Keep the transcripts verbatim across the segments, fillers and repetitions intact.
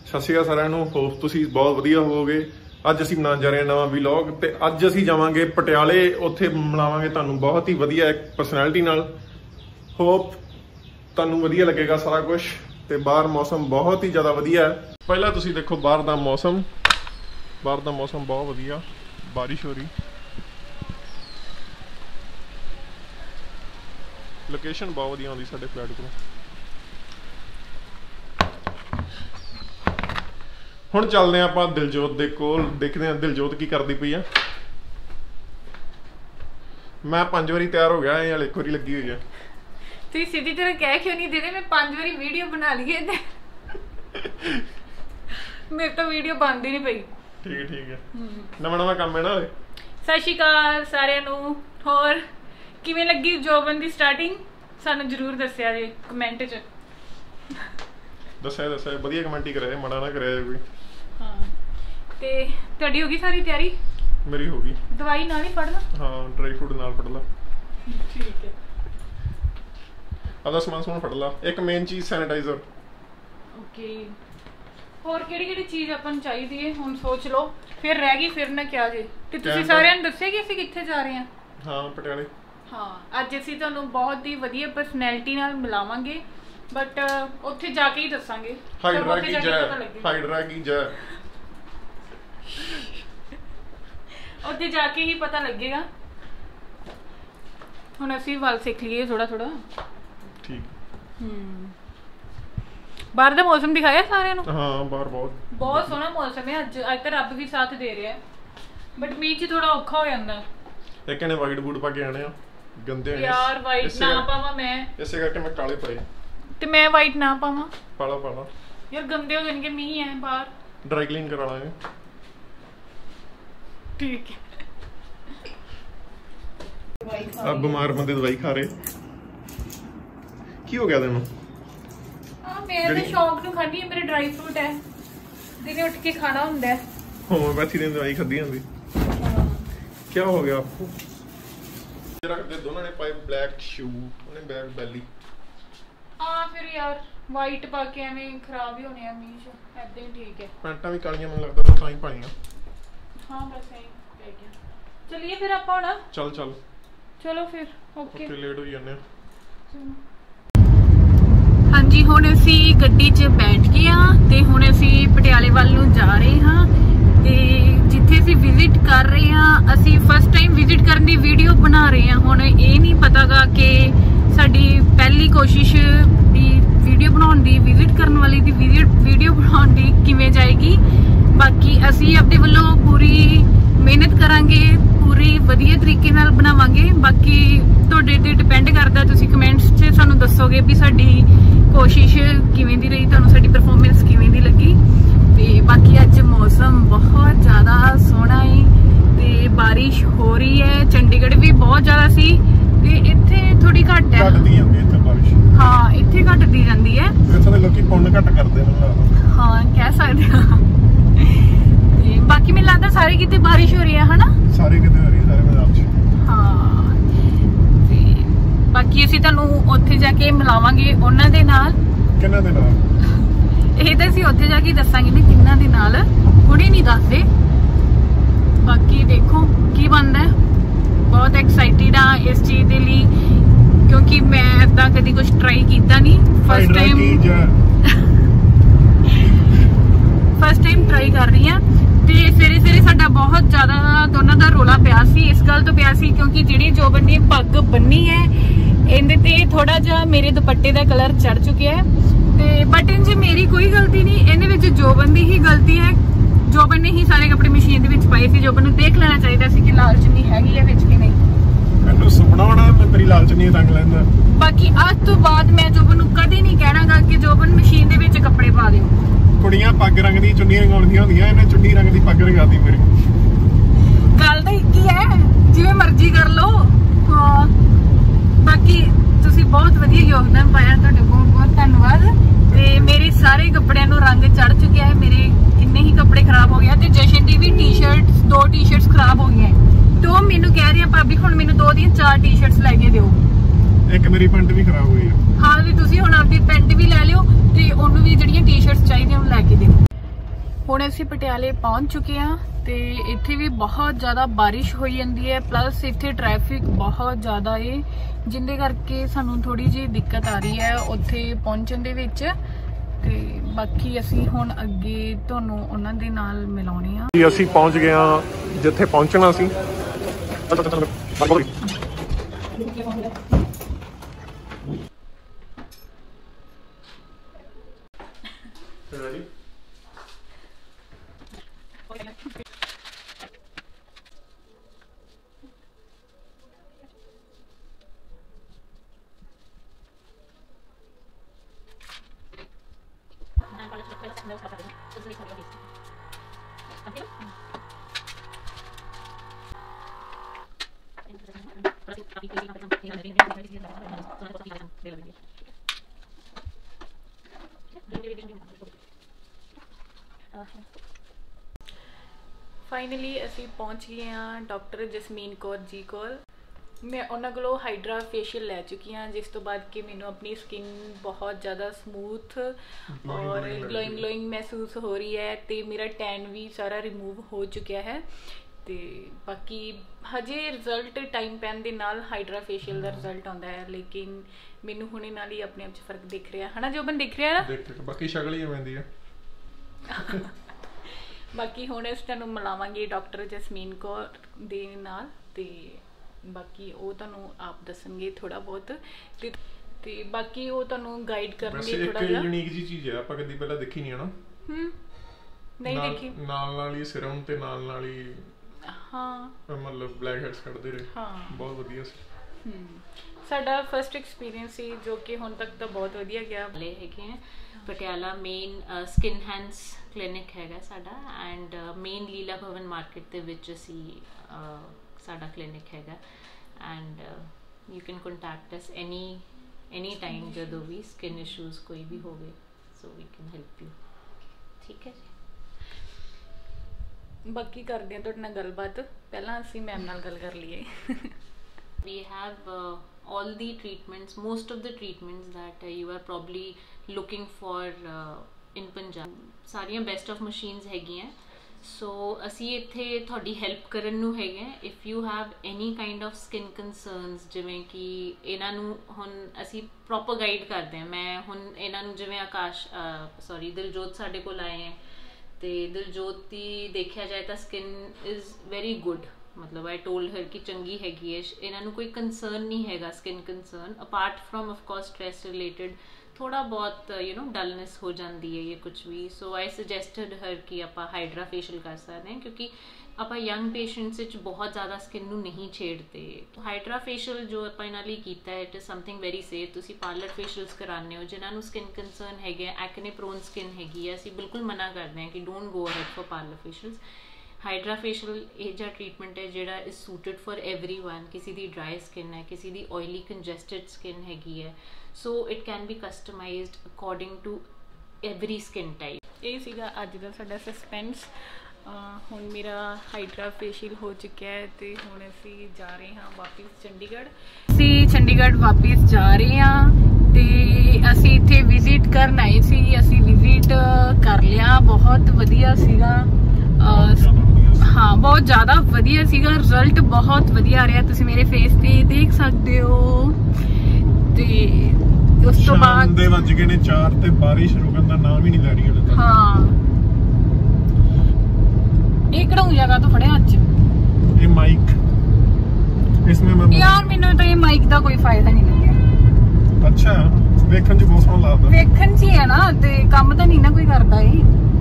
ਸਤਿ ਸ਼੍ਰੀ ਅਕਾਲ ਸਾਰਿਆਂ ਨੂੰ। ਹੋਪ ਤੁਸੀਂ ਬਹੁਤ ਵਧੀਆ ਹੋਵੋਗੇ। ਅੱਜ ਅਸੀਂ ਬਣਾ ਜਾ ਰਹੇ ਹਾਂ ਨਵਾਂ ਵਲੌਗ ਤੇ ਅੱਜ ਅਸੀਂ ਜਾਵਾਂਗੇ ਪਟਿਆਲੇ। ਉੱਥੇ ਮਿਲਾਵਾਂਗੇ ਤੁਹਾਨੂੰ ਬਹੁਤ ਹੀ ਵਧੀਆ ਇੱਕ ਪਰਸਨੈਲਿਟੀ ਨਾਲ। ਹੋਪ ਤੁਹਾਨੂੰ ਵਧੀਆ ਲੱਗੇਗਾ ਸਾਰਾ ਕੁਝ। ਤੇ ਬਾਹਰ ਮੌਸਮ ਬਹੁਤ ਹੀ ਜ਼ਿਆਦਾ ਵਧੀਆ ਹੈ। ਪਹਿਲਾਂ ਤੁਸੀਂ ਦੇਖੋ ਬਾਹਰ ਦਾ ਮੌਸਮ। ਬਾਹਰ ਦਾ ਮੌਸਮ ਬਹੁਤ ਵਧੀਆ, ਬਾਰਿਸ਼ ਹੋ ਰਹੀ। ਲੋਕੇਸ਼ਨ ਬਹੁਤ ਵਧੀਆ ਆਉਂਦੀ ਸਾਡੇ ਫਲੈਟ ਕੋਲ। ਹੁਣ ਚੱਲਦੇ ਆਪਾਂ ਦਿਲਜੋਤ ਦੇ ਕੋਲ, ਦੇਖਦੇ ਹਾਂ ਦਿਲਜੋਤ ਕੀ ਕਰਦੀ ਪਈ ਆ। ਮੈਂ ਪੰਜ ਵਾਰੀ ਤਿਆਰ ਹੋ ਗਿਆ, ਇਹ ਹਲੇ ਇੱਕ ਵਾਰੀ ਲੱਗੀ ਹੋਈ ਆ। ਤੁਸੀਂ ਸਿੱਧੀ ਤਰ੍ਹਾਂ ਕਹਿ ਕਿਉਂ ਨਹੀਂ ਦੇ? ਮੈਂ ਪੰਜ ਵਾਰੀ ਵੀਡੀਓ ਬਣਾ ਲਈ ਹੈ ਤੇ ਮੇਰੇ ਤੋਂ ਵੀਡੀਓ ਬੰਦ ਹੀ ਨਹੀਂ ਪਈ। ਠੀਕ ਹੈ ਠੀਕ ਹੈ, ਨਵਾਂ ਨਵਾਂ ਕੰਮ ਹੈ ਨਾ। ਸਤਿ ਸ਼੍ਰੀ ਅਕਾਲ ਸਾਰਿਆਂ ਨੂੰ। ਹੋਰ ਕਿਵੇਂ ਲੱਗੀ ਜੋਬਨ ਦੀ ਸਟਾਰਟਿੰਗ? ਸਾਨੂੰ ਜ਼ਰੂਰ ਦੱਸਿਆ ਜੇ ਕਮੈਂਟ 'ਚ। ਦੱਸਿਆ ਦੱਸਿਆ ਵਧੀਆ ਕਮੈਂਟ ਹੀ ਕਰਿਆ, ਮਾੜਾ ਨਾ ਕਰਿਆ ਕੋਈ। ਹਾਂ ਤੇ ਤੁਹਾਡੀ ਹੋ ਗਈ ਸਾਰੀ ਤਿਆਰੀ? ਮੇਰੀ ਹੋ ਗਈ। ਦਵਾਈ ਨਾਲ ਹੀ ਫੜ ਲਾ। ਹਾਂ ਡਰਾਈ ਫਰੂਟ ਨਾਲ ਫੜ ਲਾ। ਠੀਕ ਹੈ। ਆਦਾ ਸਮਾਨ ਸਮੂਨ ਫੜ ਲਾ। ਇੱਕ ਮੇਨ ਚੀਜ਼ ਸੈਨੀਟਾਈਜ਼ਰ। ਓਕੇ। ਹੋਰ ਕਿਹੜੀ ਕਿਹੜੀ ਚੀਜ਼ ਆਪਾਂ ਨੂੰ ਚਾਹੀਦੀ ਹੈ ਹੁਣ ਸੋਚ ਲਓ, ਫਿਰ ਰਹਿ ਗਈ ਫਿਰ ਨਾ ਕਿਹਾ ਜੇ। ਤੇ ਤੁਸੀਂ ਸਾਰਿਆਂ ਨੂੰ ਦੱਸਿਆ ਕਿ ਅਸੀਂ ਕਿੱਥੇ ਜਾ ਰਹੇ ਹਾਂ? ਹਾਂ ਪਟਿਆਲੇ। ਹਾਂ ਅੱਜ ਅਸੀਂ ਤੁਹਾਨੂੰ ਬਹੁਤ ਹੀ ਵਧੀਆ ਪਰਸਨੈਲਿਟੀ ਨਾਲ ਮਿਲਾਵਾਂਗੇ, ਬਟ ਉੱਥੇ ਜਾ ਕੇ ਹੀ ਦੱਸਾਂਗੇ। ਹਾਈਡਰਾ ਕੀ ਜੈ, ਹਾਈਡਰਾ ਕੀ ਜੈ। ਉੱਥੇ ਜਾ ਕੇ ਹੀ ਪਤਾ ਲੱਗੇਗਾ। ਹੁਣ ਅਸੀਂ ਵੱਲ ਸਿੱਖ ਲਈਏ ਥੋੜਾ ਥੋੜਾ। ਠੀਕ। ਹੂੰ ਬਾਹਰ ਦਾ ਮੌਸਮ ਦਿਖਾਇਆ ਸਾਰਿਆਂ ਨੂੰ? ਹਾਂ ਬਾਹਰ ਬਹੁਤ ਬਹੁਤ ਸੋਹਣਾ ਮੌਸਮ ਹੈ ਅੱਜ। ਅੱਜ ਤਾਂ ਰੱਬ ਵੀ ਸਾਥ ਦੇ ਰਿਹਾ, ਬਟ ਮੀਂਹ 'ਚ ਥੋੜਾ ਔਖਾ ਹੋ ਜਾਂਦਾ। ਇੱਕ ਨੇ ਵਾਈਟ ਬੂਟ ਪਾ ਕੇ ਆਣੇ ਆ, ਗੰਦੇ ਹੋਣੇ ਯਾਰ। ਵਾਈਟ ਨਾ ਪਾਵਾਂ ਮੈਂ, ਇਸੇ ਕਰਕੇ ਮੈਂ ਕਾਲੇ ਪਾਏ। ਤੇ ਮੈਂ ਵਾਈਟ ਨਾ ਪਾਵਾਂ? ਪਾਲਾ ਪਾਲਾ ਯਾਰ ਗੰਦੇ ਹੋ ਜਾਣਗੇ, ਮੀਂਹ ਹੈ ਬਾਹਰ। ਡਰਾਈ ਕਲੀਨ ਕਰਾ ਲਾਂਗੇ। ਠੀਕ ਹੈ। ਆ ਬਿਮਾਰ ਬੰਦੇ ਦਵਾਈ ਖਾ ਰਹੇ। ਕੀ ਹੋ ਗਿਆ ਤੈਨੂੰ? ਆ ਮੈਂ ਤਾਂ ਸ਼ੌਂਕ ਨੂੰ ਖਾਣੀ ਹੈ, ਮੇਰੇ ਡਰਾਈ ਫਰੂਟ ਹੈ, ਦਿਨੇ ਉੱਠ ਕੇ ਖਾਣਾ ਹੁੰਦਾ ਹੈ। ਹੋਮੋਪੈਥੀ ਦੀ ਦਵਾਈ ਖਾਦੀ ਜਾਂਦੀ। ਕੀ ਹੋ ਗਿਆ ਆਪਕੋ? ਰੱਖਦੇ ਦੋਨਾਂ ਨੇ ਪਾਏ ਬਲੈਕ ਸ਼ੂ, ਉਹਨੇ ਬੈਗ ਬੈਲੀ। ਹਾਂ ਫਿਰ ਯਾਰ ਵਾਈਟ ਪਾ ਕੇ ਐਵੇਂ ਖਰਾਬ ਹੀ ਹੋਣੇ ਆ ਮੀਂਹ 'ਚ, ਐਦਾਂ ਹੀ ਠੀਕ ਹੈ। ਪੈਂਟਾਂ ਵੀ ਕਾਲੀਆਂ ਮੈਨੂੰ ਲੱਗਦਾ ਤਾਂ ਹੀ ਪਾਈਆਂ। ਹਾਂ ਬਸ ਐਂ ਪੈ ਗਿਆ। ਚਲਿਏ ਫਿਰ ਆਪਾਂ ਹੁਣ। ਚੱਲ ਚੱਲ ਚਲੋ ਫਿਰ ਓਕੇ। ਲੇਟ ਹੋ ਜਾਂਦੇ ਆ। ਹਾਂਜੀ ਹੁਣ ਅਸੀਂ ਗੱਡੀ 'ਚ ਬੈਠ ਗਏ ਆ ਤੇ ਹੁਣ ਅਸੀਂ ਪਟਿਆਲੇ ਵੱਲ ਨੂੰ ਜਾ ਰਹੇ ਹਾਂ। ਤੇ ਜਿੱਥੇ ਅਸੀਂ ਵਿਜ਼ਿਟ ਕਰ ਰਹੇ ਹਾਂ, ਅਸੀਂ ਫਸਟ ਟਾਈਮ ਵਿਜ਼ਿਟ ਕਰਨ ਦੀ ਵੀਡੀਓ ਬਣਾ ਰਹੇ ਹਾਂ। ਹੁਣ ਇਹ ਨਹੀਂ ਪਤਾਗਾ ਕਿ ਸਾਡੀ ਪਹਿਲੀ ਕੋਸ਼ਿਸ਼ ਦੀ ਵੀਡੀਓ ਬਣਾਉਣ ਦੀ, ਵਿਜ਼ਿਟ ਕਰਨ ਵਾਲੀ ਦੀ ਵੀਡੀਓ ਬਣਾਉਣ ਦੀ ਕਿਵੇਂ ਜਾਏਗੀ। ਬਾਕੀ ਅਸੀਂ ਆਪਣੇ ਵੱਲੋਂ ਪੂਰੀ ਮਿਹਨਤ ਕਰਾਂਗੇ, ਪੂਰੀ ਵਧੀਆ ਤਰੀਕੇ ਨਾਲ ਬਣਾਵਾਂਗੇ। ਬਾਕੀ ਤੁਹਾਡੇ ਤੇ ਡਿਪੈਂਡ ਕਰਦਾ, ਤੁਸੀਂ ਕਮੈਂਟਸ 'ਚ ਸਾਨੂੰ ਦੱਸੋਗੇ ਵੀ ਸਾਡੀ ਕੋਸ਼ਿਸ਼ ਕਿਵੇਂ ਦੀ ਰਹੀ, ਤੁਹਾਨੂੰ ਸਾਡੀ ਪਰਫਾਰਮੈਂਸ ਕਿਵੇਂ ਦੀ ਲੱਗੀ। ਤੇ ਬਾਕੀ ਅੱਜ ਮੌਸਮ ਬਹੁਤ ਜ਼ਿਆਦਾ ਸੋਹਣਾ ਹੈ ਤੇ ਬਾਰਿਸ਼ ਹੋ ਰਹੀ ਹੈ। ਚੰਡੀਗੜ੍ਹ ਵੀ ਬਹੁਤ ਜ਼ਿਆਦਾ ਸੀ ਤੇ ਇੱਥੇ ਥੋੜੀ ਘੱਟ ਹੈ। ਘੱਟਦੀ ਜਾਂਦੀ ਇੱਥੇ ਬਾਰਿਸ਼। ਹਾਂ ਇੱਥੇ ਘੱਟਦੀ ਜਾਂਦੀ ਹੈ। ਇੱਥੇ ਦੇ ਲੋਕੀ ਪੁੰਨ ਘੱਟ ਕਰਦੇ ਮੈਨੂੰ। ਹਾਂ ਕਹਿ ਸਕਦੇ ਹਾਂ। ਤੇ ਬਾਕੀ ਮੈਨੂੰ ਲੱਗਦਾ ਸਾਰੇ ਕਿਤੇ ਬਾਰਿਸ਼ ਹੋ ਰਹੀ ਹੈ ਹਨਾ? ਸਾਰੇ ਕਿਤੇ ਹੋ ਰਹੀ ਹੈ, ਸਾਰੇ ਪੰਜਾਬ 'ਚ। ਹਾਂ ਤੇ ਬਾਕੀ ਅਸੀਂ ਤੁਹਾਨੂੰ ਉੱਥੇ ਜਾ ਕੇ ਮਿਲਾਵਾਂਗੇ ਉਹਨਾਂ ਦੇ ਨਾਲ। ਕਿਹਨਾਂ ਦੇ ਨਾਲ? ਇਹ ਤਾਂ ਅਸੀਂ ਉੱਥੇ ਜਾ ਕੇ ਦੱਸਾਂਗੇ ਵੀ ਕਿੰਨਾਂ ਦੇ ਨਾਲ, ਹੁਣੇ ਨਹੀਂ ਦੱਸਦੇ। ਬਾਕੀ ਦੇਖੋ ਕੀ ਬਣਦਾ। ਬਹੁਤ ਐਕਸਾਈਟਿਡ ਆ ਇਸ ਚੀਜ਼ ਦੇ ਲਈ, ਕਿਉਂਕਿ ਮੈਂ ਏਦਾਂ ਕਦੀ ਕੁਝ ਟਰਾਈ ਕੀਤਾ ਨਹੀਂ। First time first time try ਕਰ ਰਹੀ ਹਾਂ। ਤੇ ਸਵੇਰੇ ਸਵੇਰੇ ਸਾਡਾ ਬਹੁਤ ਜ਼ਿਆਦਾ ਦੋਨਾਂ ਦਾ ਰੋਲਾ ਪਿਆ ਸੀ। ਇਸ ਗੱਲ ਤੋਂ ਪਿਆ ਸੀ ਕਿਉਂਕਿ ਜਿਹੜੀ ਜੋਬਨ ਨੇ ਪੱਗ ਬੰਨੀ ਹੈ, ਇਹਦੇ ਤੇ ਥੋੜਾ ਜਿਹਾ ਮੇਰੇ ਦੁਪੱਟੇ ਦਾ ਕਲਰ ਚੜ ਚੁੱਕਿਆ ਹੈ। ਤੇ ਬਟ ਇਹ 'ਚ ਮੇਰੀ ਕੋਈ ਗਲਤੀ ਨਹੀਂ, ਇਹਦੇ ਵਿੱਚ ਜੋਬਨ ਦੀ ਹੀ ਗਲਤੀ ਹੈ। ਜੋਬਨ ਨੇ ਹੀ ਸਾਰੇ ਕੱਪੜੇ ਮਸ਼ੀਨ ਦੇ ਵਿੱਚ ਪਾਏ ਸੀ। ਜੋਬਨ ਨੂੰ ਦੇਖ ਲੈਣਾ ਚਾਹੀਦਾ ਸੀ ਕਿ ਲਾਲ ਚੁੰਨੀ ਹੈਗੀ ਹੈ ਵਿੱਚ ਕਿ ਨਹੀਂ। ਮੈਨੂੰ ਸੁਪਨਾ ਹੋਣਾ ਮੈਂ ਤੇਰੀ ਲਾਲ ਚੁੰਨੀ ਰੰਗ ਲੈਂਦਾ। ਬਾਕੀ ਅੱਜ ਤੋਂ ਬਾਅਦ ਮੈਂ ਜੋਬਨ ਨੂੰ ਕਦੇ ਨਹੀਂ ਕਹਿਣਾਗਾ ਕਿ ਜੋਬਨ ਮਸ਼ੀਨ ਦੇ ਵਿੱਚ ਕੱਪੜੇ ਪਾ ਦਿਓ। ਕੁੜੀਆਂ ਪੱਗ ਰੰਗ ਦੀ ਚੁੰਨੀ ਰੰਗਾਉਂਦੀਆਂ ਹੁੰਦੀਆਂ, ਇਹਨੇ ਚੁੰਨੀ ਰੰਗ ਦੀ ਪੱਗ ਰੰਗਾਤੀ ਮੇਰੀ। ਗੱਲ ਤਾਂ ਇੱਕ ਹੀ ਹੈ, ਜਿਵੇਂ ਮਰਜ਼ੀ ਕਰ ਲਓ। ਹਾਂ ਬਾਕੀ ਤੁਸੀਂ ਬਹੁਤ ਵਧੀਆ ਯੋਗਦਾਨ ਪਾਇਆ, ਤੁਹਾਡਾ ਬਹੁਤ ਬਹੁਤ ਧੰਨਵਾਦ। ਤੇ ਮੇਰੇ ਸਾਰੇ ਕੱਪੜਿਆਂ ਨੂੰ ਰੰਗ ਚੜ ਚੁੱਕਿਆ ਹੈ। ਮੇਰੇ ਕਿੰਨੇ ਹੀ ਕੱਪੜੇ ਖਰਾਬ ਹੋ ਗਏ ਤੇ ਜਸ਼ਨ ਦੀ ਵੀ ਟੀ-ਸ਼ਰਟਸ, ਦੋ ਟੀ-ਸ਼ਰਟਸ ਖਰਾਬ ਹੋ ਗਈਆਂ। ਤੇ ਉਹ ਮੈਨੂੰ ਕਹਿ ਰਹੀ ਆ ਭਾਬੀ ਹੁਣ ਮੈਨੂੰ ਦੋ ਦੀਆਂ ਚਾਰ ਟੀ-ਸ਼ਰਟਸ ਲੈ ਕੇ ਦਿਓ। ਇੱਕ ਮੇਰੀ ਪੈਂਟ ਵੀ ਖਰਾਬ ਹੋਈ ਹੈ। ਹਾਂ ਵੀ ਤੁਸੀਂ ਹੁਣ ਆਪਣੀ ਪੈਂਟ ਵੀ ਲੈ ਲਿਓ ਤੇ ਉਹਨੂੰ ਵੀ ਜਿਹੜੀਆਂ ਟੀ-ਸ਼ਰਟਸ ਚਾਹੀਦੀਆਂ ਉਹ ਲੈ ਕੇ ਦਿਓ। ਹੁਣ ਅਸੀਂ ਪਟਿਆਲੇ ਪਹੁੰਚ ਚੁੱਕੇ ਹਾਂ ਤੇ ਇੱਥੇ ਵੀ ਬਹੁਤ ਜ਼ਿਆਦਾ ਬਾਰਿਸ਼ ਹੋਈ ਜਾਂਦੀ ਹੈ, ਪਲੱਸ ਇੱਥੇ ਟ੍ਰੈਫਿਕ ਬਹੁਤ ਜ਼ਿਆਦਾ ਹੈ, ਜਿੰਦੇ ਕਰਕੇ ਸਾਨੂੰ ਥੋੜੀ ਜਿਹੀ ਦਿੱਕਤ ਆ ਰਹੀ ਹੈ ਉੱਥੇ ਪਹੁੰਚਣ ਦੇ ਵਿੱਚ। ਤੇ ਬਾਕੀ ਅਸੀਂ ਹੁਣ ਅੱਗੇ ਤੁਹਾਨੂੰ ਉਹਨਾਂ ਦੇ ਨਾਲ ਮਿਲਾਉਣੇ ਆ। ਅਸੀਂ ਪਹੁੰਚ ਗਏ ਹਾਂ ਜਿੱਥੇ ਪਹੁੰਚਣਾ ਸੀ। फाइनली असी पहुंच गए हाँ डॉक्टर जसमीन कौर जी कोल। मैं उन्होंने कोलों हाइड्रा फेशियल लै चुकी हाँ, जिस तो बाद कि मैनू अपनी स्किन बहुत ज़्यादा स्मूथ और ग्लोइंग ग्लोइंग महसूस हो रही है, तो मेरा टैन भी सारा रिमूव हो चुका है। तो बाकी हजे रिजल्ट टाइम पैन दे नाल हाइड्रा फेशियल का रिजल्ट आता है, लेकिन मैनू हुणे नाल ही अपने आप फर्क दिख रहा है ना, जो बन दिख रहा है ना, बाकी शक्ल ही पैंदी है। बाकी हुण इस तुहानू मिलावांगे डॉक्टर जसमीन कौर दे नाल, ते बाकी वो तुहानू आप दसणगे थोड़ा बहुत, ते ते बाकी वो तुहानू गाइड करनगे थोड़ा जिहा। यूनिक जी चीज़ है, आपां कदी पहला देखी नहीं है ना। हम्म नहीं देखी। नाल नाल ही सिरम ते नाल नाल ही हाँ मतलब ब्लैक हेड्स कढदे रहे। हाँ बहुत वधिया सी। हम्म साडा फर्स्ट एक्सपीरियंस सी जो कि हुण तक तो बहुत वधिया गया। ले हैगे पटियाला मेन स्किन हैंड्स क्लिनिक हैगा साडा, एंड मेन लीला भवन मार्केट दे विच असी साडा क्लिनिक हैगा, and you can contact us any any time जदों भी स्किन इशूज़ कोई भी होवे, so we can help you. ठीक है जी, बाकी करदे हां तुहाडे नाल गलबात, पहलां असी मैम नाल गल कर लईए। We have uh, all the treatments, most of the treatments that uh, you are probably looking for uh, in Punjab. सारियां best of machines हैगियां, so असी इत्थे थोड़ी help करन नू हैगे। If you have any kind of skin concerns, जिवें कि इन्हां नू हुण असी proper guide करदे हैं। मैं हुण इन्हां नू जिवें आकाश सॉरी दिलजोत साडे कोल आए हैं, ते दिलजोत दी देखिया जाए तो स्किन इज़ वेरी गुड, मतलब आई टोल्ड हर कि चंगी हैगी है, इन्होंने कोई कंसर्न नहीं हैगा skin concern, apart from of course stress related थोड़ा बहुत यू नो डलनेस हो जाती है ये कुछ भी। सो आई सजेस्टेड हर कि आप हाइड्रा फेशियल कर सकते हैं, क्योंकि आप यंग पेशेंट्स बहुत ज़्यादा स्किन नू नहीं छेड़ते। तो हाइड्रा फेशियल जो आप इन्हां लई कीता है, it is something very safe. तुसी पार्लर फेशियल्स कराने हो जिन्होंने स्किन कंसर्न है, एक्ने प्रोन स्किन हैगी है, असीं बिल्कुल मना करते हैं कि don't go ahead for parlour facials. Hydra facial ये जा ट्रीटमेंट है जिहड़ा is suited for everyone. किसी दी ड्राई स्किन है, किसी दी ऑयली कंजस्टेड स्किन हैगी है, so it can be customised according to every skin type. ये सीगा अज दा साडा सस्पेंस। हुण मेरा हाइड्रा फेशियल हो चुका है, तो हुण असी जा रहे हाँ वापस चंडीगढ़। असी चंडीगढ़ वापस जा रहे हाँ, तो असी इत्थे विजिट करन आए सी, असी विजिट कर लिया, बहुत वधिया सीगा। हाँ बहुत ज़्यादा वधिया सीगा, रिजल्ट बहुत वधिया आ रहा, तुसीं मेरे फेस पे देख सकते हो। ते उस तो बाद दे वज गए ने चार ते बारिश रुकन दा नाम ही नहीं ले रही है। हाँ एक कड़ाऊ जगह तो फड़े आज ये माइक, इसमें मैं यार मैनू तो ये माइक का कोई फायदा नहीं लग्या। अच्छा वेखन च बहुत सोहना लगदा, वेखन च है ना, ते काम तो नहीं ना कोई करता है।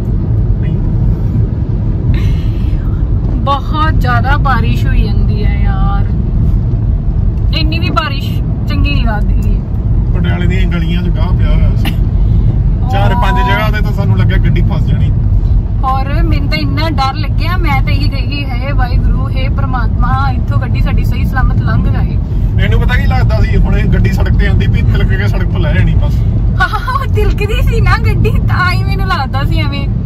बहुत ज्यादा बारिश हुई जाती है यार, इन्नी भी बारिश चंगी नहीं लगती। पटियाले दी गलियां च गाह पिया होया सी, चार पांच जगह ते तो सानू लग्या गड्डी फस जानी, और मैनूं तो इन्ना डर लग्या। मैं तो यही कही है वाहिगुरू हे परमात्मा इत्थों गड्डी साडी सही सलामत लंघ जाए। मैनूं पता की लगदा सी हुणे गड्डी सड़क ते आंदी भी तिलक के सड़क तो लै जानी बस। हाँ तिलकदी सी ना गड्डी, तां ही मैनूं लगदा सी एवें।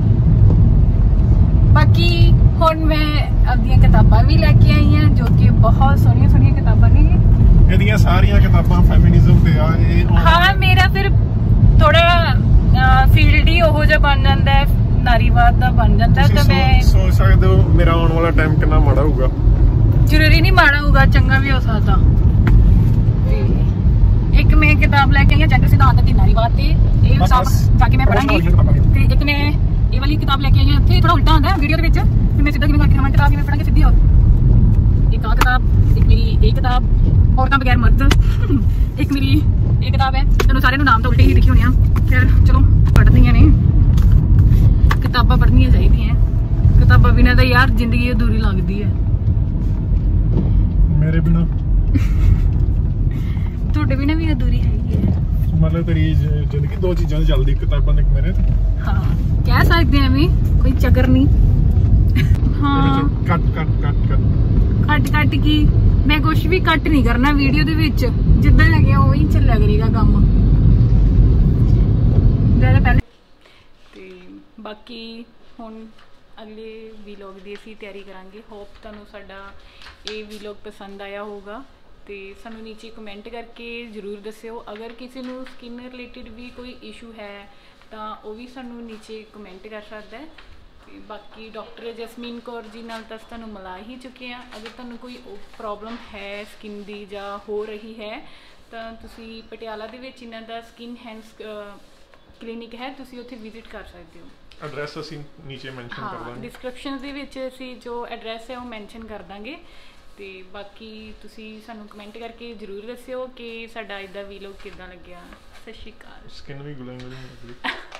बाकी हुण मैं अपनी किताबां भी लैके आई हैं, जो कि बहुत सोहणियां सोहणियां किताबां ने। इहदियां सारियां किताबां फेमिनिज्म ते आ। हाँ मेरा फिर थोड़ा फील्ड ही ओहो जिहा बन जांदा है, ਨਾਰੀਵਾਦ ਦਾ ਬਣ ਜਾਂਦਾ ਤਾਂ ਮੈਂ ਸੋਚ ਸਕਦੇ ਹੋ ਮੇਰਾ ਆਉਣ ਵਾਲਾ ਟਾਈਮ ਕਿੰਨਾ ਮਾੜਾ ਹੋਊਗਾ। ਜ਼ਰੂਰੀ ਨਹੀਂ ਮਾੜਾ ਹੋਊਗਾ, ਚੰਗਾ ਵੀ ਹੋ ਸਕਦਾ। ਤੇ ਇੱਕ ਮੈਂ ਕਿਤਾਬ ਲੈ ਕੇ ਆਈ ਹਾਂ ਜੈਂਡਰ ਸਿਧਾਂਤ ਤੇ ਨਾਰੀਵਾਦ ਤੇ, ਇਹ ਕਿਤਾਬ ਜਾ ਕੇ ਮੈਂ ਪੜਾਂਗੀ। ਤੇ ਇੱਕ ਮੈਂ ਇਹ ਵਾਲੀ ਕਿਤਾਬ ਲੈ ਕੇ ਆਈ ਹਾਂ, ਇੱਥੇ ਥੋੜਾ ਉਲਟਾ ਹੁੰਦਾ ਵੀਡੀਓ ਦੇ ਵਿੱਚ, ਤੇ ਮੈਂ ਸਿੱਧਾ ਕਿਵੇਂ ਕਰਕੇ ਕਿਤਾਬ ਕਿਵੇਂ ਪੜਾਂਗੇ ਸਿੱਧੀ। ਹੋਰ ਇੱਕ ਆਹ ਕਿਤਾਬ, ਇੱਕ ਮੇਰੀ ਇਹ ਕਿਤਾਬ ਔਰਤਾਂ ਬਗੈਰ ਮਰਦ, ਇੱਕ ਮੇਰੀ ਇਹ ਕਿਤਾਬ ਹੈ। ਤੁਹਾਨੂੰ ਸਾਰਿਆਂ ਨੂੰ ਨਾਮ ਤਾਂ ਉਲਟੇ ਹੀ ਲਿਖੇ ਹੋਣੇ ਆ, ਫਿਰ ਚਲੋ ਪੜ੍ਹਨੀਆਂ ਨੇ, ਕਿਤਾਬਾਂ ਪੜ੍ਹਨੀਆਂ ਚਾਹੀਦੀਆਂ। ਕਿਤਾਬਾਂ ਬਿਨਾਂ ਤਾਂ ਯਾਰ ਜ਼ਿੰਦਗੀ ਅਧੂਰੀ ਲੱਗਦੀ ਹੈ। ਮੇਰੇ ਬਿਨਾ ਤੁਹਾਡੇ ਬਿਨਾਂ ਵੀ ਅਧੂਰੀ ਹੈਗੀ ਹੈ। ਮਤਲਬ ਤੇਰੀ ਜ਼ਿੰਦਗੀ ਦੋ ਚੀਜ਼ਾਂ ਦੀ ਚੱਲਦੀ, ਕਿਤਾਬਾਂ ਤੇ ਮੇਰੇ ਤੇ। ਹਾਂ ਕਹਿ ਸਕਦੇ ਆ ਵੀ ਕੋਈ ਚੱਕਰ ਨਹੀਂ। ਹਾਂ ਕੱਟ ਕੱਟ ਕੱਟ ਕੱਟ ਕੱਟ ਕੱਟ ਕੀ, ਮੈਂ ਕੁਝ ਵੀ ਕੱਟ ਨਹੀਂ ਕਰਨਾ ਵੀਡੀਓ ਦੇ ਵਿੱਚ, ਜਿੱਦਾਂ ਲੱਗਿਆ ਉਹੀ ਚੱਲਿਆ ਕਰੇਗਾ ਕੰਮ। ਜ਼ਿਆਦਾ ਪਹਿਲੇ ਤੇ ਬਾਕੀ ਹੁਣ ਅਗਲੇ ਵੀਲੌਗ ਦੀ ਅਸੀਂ ਤਿਆਰੀ ਕਰਾਂਗੇ। ਹੋਪ ਤੁਹਾਨੂੰ ਸਾਡਾ ਇਹ ਵੀਲੌਗ ਪਸੰਦ ਆਇਆ ਹੋਊਗਾ, ਤੇ ਸਾਨੂੰ ਨੀਚੇ ਕਮੈਂਟ ਕਰਕੇ ਜ਼ਰੂਰ ਦੱਸਿਓ। ਅਗਰ ਕਿਸੇ ਨੂੰ ਸਕਿਨ ਰਿਲੇਟਡ ਵੀ ਕੋਈ ਇਸ਼ੂ ਹੈ ਤਾਂ ਉਹ ਵੀ ਸਾਨੂੰ ਨੀਚੇ ਕਮੈਂਟ ਕਰ ਸਕਦਾ ਹੈ। ਤੇ ਬਾਕੀ ਡਾਕਟਰ ਜਸਮੀਨ ਕੌਰ ਜੀ ਨਾਲ ਤਾਂ ਤੁਹਾਨੂੰ ਮਿਲਾ ਹੀ ਚੁੱਕੇ ਹਾਂ। ਅਗਰ ਤੁਹਾਨੂੰ ਕੋਈ ਪ੍ਰੋਬਲਮ ਹੈ ਸਕਿਨ ਦੀ ਜਾਂ ਹੋ ਰਹੀ ਹੈ ਤਾਂ ਤੁਸੀਂ ਪਟਿਆਲਾ ਦੇ ਵਿੱਚ ਇਹਨਾਂ ਦਾ ਸਕਿਨ ਹੈਂਡਸ ਕਲੀਨਿਕ ਹੈ, ਤੁਸੀਂ ਉੱਥੇ ਵਿਜ਼ਿਟ ਕਰ ਸਕਦੇ ਹੋ। ਐਡਰੈਸ ਅਸੀਂ ਨੀਚੇ ਮੈਂਸ਼ਨ ਕਰ ਦਾਂਗੇ, ਡਿਸਕ੍ਰਿਪਸ਼ਨ ਦੇ ਵਿੱਚ ਅਸੀਂ ਜੋ ਐਡਰੈਸ ਹੈ ਉਹ ਮੈਂਸ਼ਨ ਕਰ ਦਾਂਗੇ। ਤੇ ਬਾਕੀ ਤੁਸੀਂ ਸਾਨੂੰ ਕਮੈਂਟ ਕਰਕੇ ਜ਼ਰੂਰ ਦੱਸਿਓ ਕਿ ਸਾਡਾ ਇੱਦਾਂ ਵੀਲੌਗ ਕਿੱਦਾਂ ਲੱਗਿਆ। ਸਤਿ ਸ਼੍ਰੀ ਅਕਾਲ। ਸਕਿਨ ਵੀ ਗਲੋਇੰਗ ਹੋ ਜਾਂਦੀ।